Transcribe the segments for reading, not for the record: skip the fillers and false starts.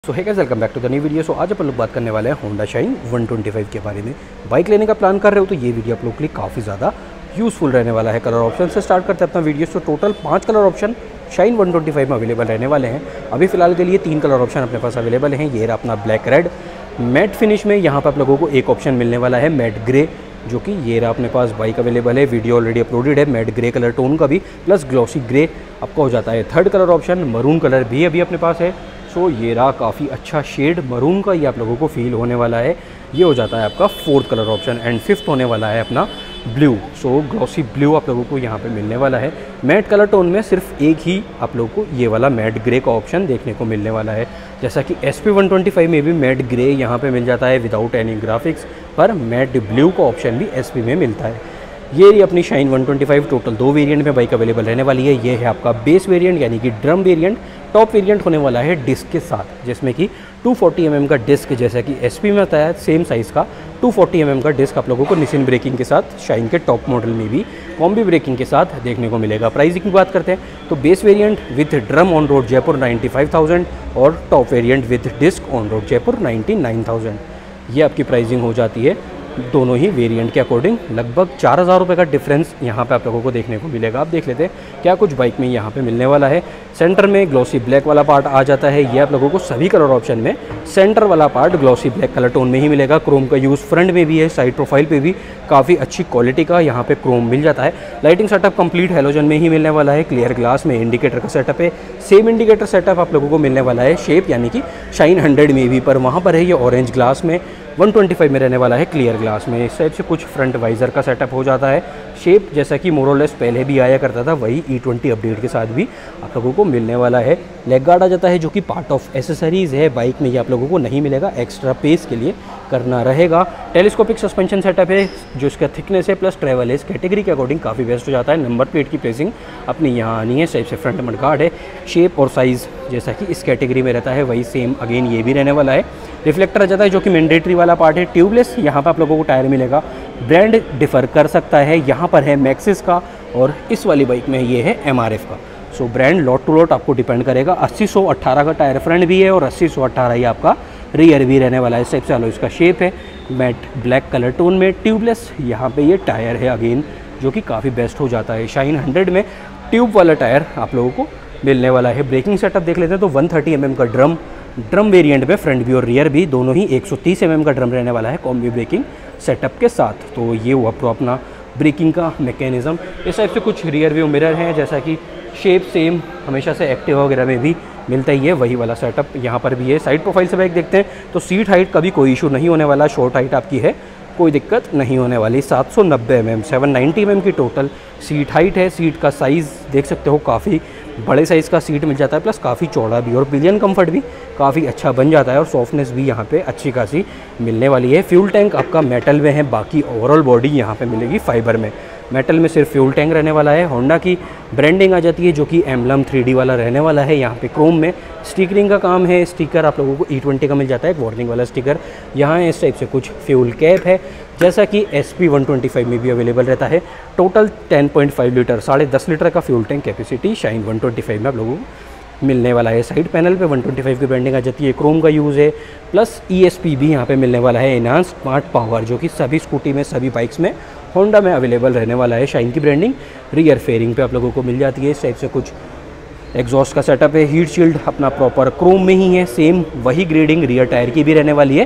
सो है guys, welcome back to the new video. So आज अपन लोग बात करने वाले हैं होंडा शाइन 125 के बारे में। बाइक लेने का प्लान कर रहे हो तो ये वीडियो आप लोग के लिए काफ़ी ज़्यादा यूज़फुल रहने वाला है। कलर ऑप्शन से स्टार्ट करते हैं अपना वीडियो। तो टोटल 5 कलर ऑप्शन शाइन 125 में अवेलेबल रहने वाले हैं। अभी फिलहाल के लिए 3 कलर ऑप्शन अपने पास अवेलेबल हैं। ये रहा अपना ब्लैक रेड मैट फिनिश में। यहाँ पर आप लोगों को एक ऑप्शन मिलने वाला है मैट ग्रे, जो कि ये रहा अपने पास बाइक अवेलेबल है। वीडियो ऑलरेडी अपलोडेड है मैट ग्रे कलर टोन का भी, प्लस ग्लॉसी ग्रे आपका हो जाता है। Third colour option maroon colour भी अभी अपने पास है। सो ये रहा काफ़ी अच्छा शेड मरून का, ये आप लोगों को फील होने वाला है। ये हो जाता है आपका fourth colour option. And fifth होने वाला है अपना ब्लू। सो ग्लॉसी ब्लू आप लोगों को यहाँ पे मिलने वाला है। मैट कलर टोन में सिर्फ एक ही आप लोगों को ये वाला मैट ग्रे का ऑप्शन देखने को मिलने वाला है। जैसा कि SP 125 में भी मैट ग्रे यहाँ पे मिल जाता है विदाउट एनी ग्राफिक्स, पर मैट ब्लू का ऑप्शन भी SP में मिलता है। ये अपनी शाइन 125 टोटल 2 वेरिएंट में बाइक अवेलेबल रहने वाली है। ये है आपका बेस वेरिएंट यानी कि ड्रम वेरिएंट। टॉप वेरिएंट होने वाला है डिस्क के साथ, जिसमें कि 240 mm का डिस्क, जैसा कि SP में आता है सेम साइज़ का 240 mm का डिस्क आप लोगों को निसिन ब्रेकिंग के साथ शाइन के टॉप मॉडल में भी कॉम्बी ब्रेकिंग के साथ देखने को मिलेगा। प्राइसिंग की बात करते हैं तो base variant with drum on road Jaipur 95,000 और top variant with disc on road Jaipur 99,000। ये आपकी प्राइसिंग हो जाती है दोनों ही वेरिएंट के अकॉर्डिंग। लगभग 4,000 रुपये का डिफरेंस यहाँ पे आप लोगों को देखने को मिलेगा। आप देख लेते हैं क्या कुछ बाइक में यहाँ पे मिलने वाला है। सेंटर में ग्लॉसी ब्लैक वाला पार्ट आ जाता है। ये आप लोगों को सभी कलर ऑप्शन में सेंटर वाला part glossy black colour tone में ही मिलेगा। क्रोम का यूज़ फ्रंट में भी है, साइड प्रोफाइल पे भी काफ़ी अच्छी क्वालिटी का यहाँ पे क्रोम मिल जाता है। लाइटिंग सेटअप कंप्लीट हेलोजन में ही मिलने वाला है। क्लियर ग्लास में इंडिकेटर का सेटअप है। सेम इंडिकेटर सेटअप आप लोगों को मिलने वाला है शेप यानी कि शाइन 100 में भी, पर वहाँ पर है ये ऑरेंज ग्लास में। 125 में रहने वाला है क्लियर ग्लास में। इस साइड से कुछ फ्रंट वाइजर का सेटअप हो जाता है। शेप जैसा कि मोरलेस पहले भी आया करता था, वही E20 अपडेट के साथ भी आप लोगों को मिलने वाला है। लेग गार्ड आ जाता है जो कि पार्ट ऑफ एसेसरीज़ है बाइक में, ये आप लोगों को नहीं मिलेगा, एक्स्ट्रा पेस के लिए करना रहेगा। टेलीस्कोपिक सस्पेंशन सेटअप है जो इसका थिकनेस है प्लस ट्रेवल एज कैटेगरी के अकॉर्डिंग काफ़ी बेस्ट हो जाता है। नंबर प्लेट की प्लेसिंग अपनी यहाँ आनी है। साइड से फ्रंट मड गार्ड है। शेप और साइज़ जैसा कि इस कैटेगरी में रहता है वही सेम अगेन ये भी रहने वाला है। रिफ्लेक्टर आ जाता है जो कि मैंडेटरी वाला पार्ट है। ट्यूबलेस यहाँ पर आप लोगों को टायर मिलेगा। ब्रांड डिफर कर सकता है, यहाँ पर है मैक्सिस का और इस वाली बाइक में ये है MRF का। So brand lot to lot आपको डिपेंड करेगा। 80-118 का टायर फ्रंट भी है और 80-118 ही आपका रियर भी रहने वाला है। इस टाइप से इसका शेप है मैट ब्लैक कलर टोन में। ट्यूबलेस यहाँ पे ये टायर है अगेन, जो कि काफ़ी बेस्ट हो जाता है। शाइन 100 में ट्यूब वाला टायर आप लोगों को मिलने वाला है। ब्रेकिंग सेटअप देख लेते हैं तो 130 mm का ड्रम वेरिएंट में फ्रंट भी और रियर भी दोनों ही 130 mm का ड्रम रहने वाला है कॉम्बी ब्रेकिंग सेटअप के साथ। तो ये हुआ अपना ब्रेकिंग का मैकेनिज़्म। इस टाइप से कुछ रियर व्यू मिरर हैं, जैसा कि शेप सेम हमेशा से एक्टिवा वगैरह में भी मिलता ही है, वही वाला सेटअप यहाँ पर भी है। साइड प्रोफाइल से बाइक देखते हैं तो सीट हाइट का भी कोई इशू नहीं होने वाला। शॉर्ट हाइट आपकी है, कोई दिक्कत नहीं होने वाली। 790 mm 790 mm की टोटल सीट हाइट है। सीट का साइज़ देख सकते हो, काफ़ी बड़े साइज़ का सीट मिल जाता है, प्लस काफ़ी चौड़ा भी और पिलियन कंफर्ट भी काफ़ी अच्छा बन जाता है और सॉफ्टनेस भी यहाँ पे अच्छी खासी मिलने वाली है। फ्यूल टैंक आपका मेटल में है, बाकी ओवरऑल बॉडी यहाँ पे मिलेगी फाइबर में। मेटल में सिर्फ फ्यूल टैंक रहने वाला है। होंडा की ब्रांडिंग आ जाती है जो कि एम्बलम 3D वाला रहने वाला है। यहाँ पे क्रोम में स्टिकरिंग का काम है। स्टिकर आप लोगों को E20 का मिल जाता है, एक वार्निंग वाला स्टिकर यहाँ इस टाइप से। कुछ फ्यूल कैप है जैसा कि SP 125 में भी अवेलेबल रहता है। टोटल 10.5 लीटर 10.5 लीटर का फ्यूल टैंक कैपेसिटी शाइन 125 में आप लोगों को मिलने वाला है। साइड पैनल पे 125 की ब्रांडिंग आ जाती है। क्रोम का यूज़ है, प्लस ESP भी यहाँ पे मिलने वाला है, एनहांस स्मार्ट पावर, जो कि सभी स्कूटी में सभी बाइक्स में होंडा में अवेलेबल रहने वाला है। शाइन की ब्रांडिंग रियर फेयरिंग पे आप लोगों को मिल जाती है। इस टाइप से कुछ एग्जॉस्ट का सेटअप है। हीट शील्ड अपना प्रॉपर क्रोम में ही है। सेम वही ग्रेडिंग रियर टायर की भी रहने वाली है।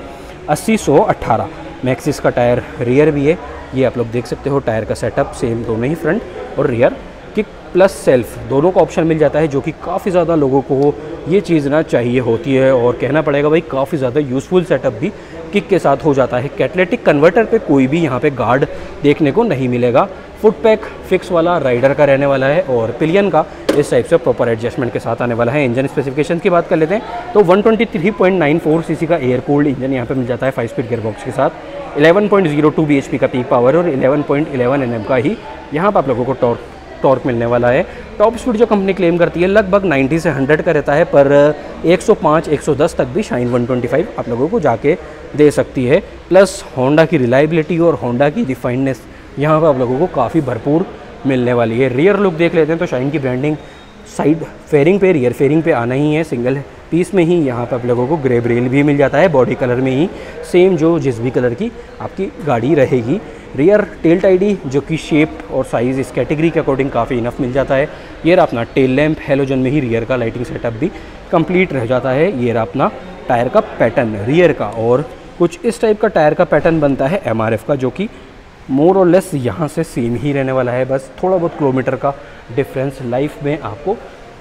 80-118 मैक्सिस का टायर रियर भी है। ये आप लोग देख सकते हो टायर का सेटअप सेम दोनों ही फ्रंट और रियर। किक प्लस सेल्फ दोनों का ऑप्शन मिल जाता है, जो कि काफ़ी ज़्यादा लोगों को ये चीज़ ना चाहिए होती है और कहना पड़ेगा भाई काफ़ी ज़्यादा यूज़फुल सेटअप भी किक के साथ हो जाता है। कैटलिटिक कन्वर्टर पे कोई भी यहाँ पे गार्ड देखने को नहीं मिलेगा। फुट पैक फिक्स वाला राइडर का रहने वाला है और पिलियन का इस टाइप से प्रॉपर एडजस्टमेंट के साथ आने वाला है। इंजन स्पेसिफिकेशन की बात कर लेते हैं तो 123.94 सीसी का एयर कूल्ड इंजन यहाँ पे मिल जाता है 5 स्पीड गियरबॉक्स के साथ। 11.02 bhp का पीक पावर और 11.11 Nm का ही यहाँ पर आप लोगों को टॉर्क मिलने वाला है। टॉप स्पीड जो कंपनी क्लेम करती है लगभग 90 से 100 का रहता है, पर 105-110 तक भी शाइन 125 आप लोगों को जाके दे सकती है। प्लस होंडा की रिलायबिलिटी और होंडा की रिफाइंडनेस यहाँ पर आप लोगों को काफ़ी भरपूर मिलने वाली है। रियर लुक देख लेते हैं तो शाइन की ब्रांडिंग साइड फेयरिंग पे, रियर फेयरिंग पे आना ही है। सिंगल पीस में ही यहाँ पर आप लोगों को ग्रे ब्रेल भी मिल जाता है, बॉडी कलर में ही सेम जो जिस भी कलर की आपकी गाड़ी रहेगी। रियर टेल टाइडी जो कि शेप और साइज़ इस कैटेगरी के अकॉर्डिंग काफ़ी इनफ मिल जाता है। ये रहा अपना टेल लैंप, हेलोजन में ही रियर का लाइटिंग सेटअप भी कंप्लीट रह जाता है। ये रहा अपना टायर का पैटर्न रियर का, और कुछ इस टाइप का टायर का पैटर्न बनता है MRF का, जो कि मोर और लेस यहाँ से सेम ही रहने वाला है। बस थोड़ा बहुत किलोमीटर का डिफरेंस लाइफ में आपको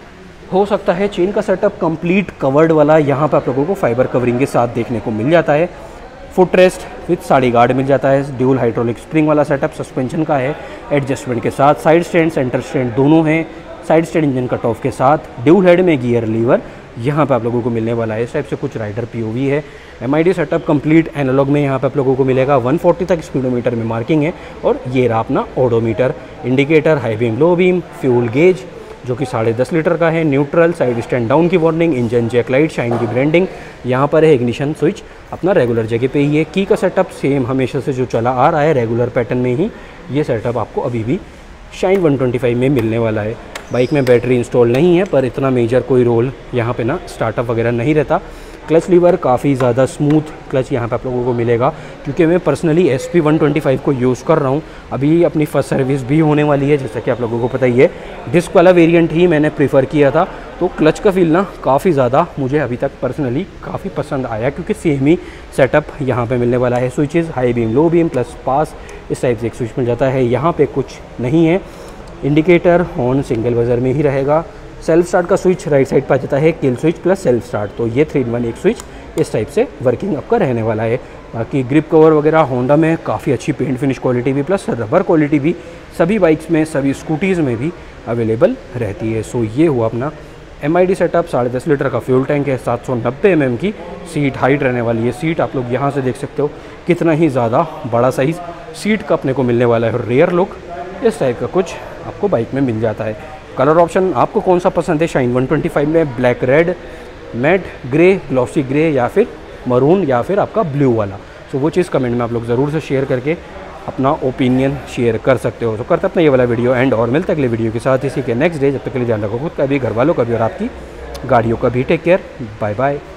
हो सकता है। चेन का सेटअप कंप्लीट कवर्ड वाला यहाँ पर आप लोगों को फाइबर कवरिंग के साथ देखने को मिल जाता है। Foot rest with sari guard मिल जाता है। ड्यूल हाइड्रोलिक स्प्रिंग वाला सेटअप सस्पेंशन का है एडजस्टमेंट के साथ। साइड स्टैंड सेंटर स्टैंड दोनों हैं। Side stand engine cut off के साथ। ड्यूल हेड में गियर लीवर यहाँ पे आप लोगों को मिलने वाला है। इस टाइप से कुछ राइडर POV है। MID सेटअप कंप्लीट एनालॉग में यहाँ पे आप लोगों को मिलेगा। 140 तक स्पीडोमीटर में मार्किंग है। और ये रहा अपना odometer, indicator, high beam, low beam, fuel gauge जो कि 10.5 लीटर का है, न्यूट्रल, साइड स्टैंड डाउन की warning, engine check light, Shine की ब्रांडिंग यहाँ पर है। इग्निशन स्विच अपना रेगुलर जगह पे ही है। की का सेटअप सेम हमेशा से जो चला आ रहा है रेगुलर पैटर्न में ही ये सेटअप आपको अभी भी शाइन 125 में मिलने वाला है। बाइक में बैटरी इंस्टॉल नहीं है, पर इतना मेजर कोई रोल यहाँ पे ना स्टार्टअप वगैरह नहीं रहता। क्लच लीवर काफ़ी ज़्यादा स्मूथ क्लच यहाँ पे आप लोगों को मिलेगा, क्योंकि मैं पर्सनली SP 125 को यूज़ कर रहा हूँ। अभी अपनी फर्स्ट सर्विस भी होने वाली है, जैसा कि आप लोगों को पता ही है। डिस्क वाला वेरिएंट ही मैंने प्रीफर किया था, तो क्लच का फील ना काफ़ी ज़्यादा मुझे अभी तक पर्सनली काफ़ी पसंद आया, क्योंकि सेम ही सेटअप यहाँ पे मिलने वाला है। Switches high beam, low beam plus pass इस टाइप से एक स्विच मिल जाता है। यहाँ पे कुछ नहीं है। इंडिकेटर हॉर्न सिंगल बजर में ही रहेगा। सेल्फ स्टार्ट का स्विच राइट साइड पर जाता है, kill switch plus self start, तो ये 3-in-1 एक स्विच इस टाइप से वर्किंग आपका रहने वाला है। बाकी ग्रिप कवर वगैरह होंडा में काफ़ी अच्छी पेंट फिनिश क्वालिटी भी प्लस रबर क्वालिटी भी सभी बाइक्स में, सभी स्कूटीज़ में भी अवेलेबल रहती है। सो ये हुआ अपना MID सेटअप। 10.5 लीटर का फ्यूल टैंक है। 790 mm की सीट हाइट रहने वाली है। सीट आप लोग यहाँ से देख सकते हो कितना ही ज़्यादा बड़ा साइज़ सीट का अपने को मिलने वाला है। रेयर लुक इस टाइप का कुछ आपको बाइक में मिल जाता है। कलर ऑप्शन आपको कौन सा पसंद है शाइन 125 में? Black, red, matte grey, glossy grey, या फिर मरून, या फिर आपका ब्लू वाला। सो वो चीज़ कमेंट में आप लोग ज़रूर से शेयर करके अपना ओपिनियन शेयर कर सकते हो। तो करते अपना ये वाला वीडियो एंड, और मिलते अगले वीडियो के साथ इसी के नेक्स्ट डे। जब तक के लिए ध्यान रखो खुद का भी, घर वालों का भी, और आपकी गाड़ियों का भी। Take care, bye bye.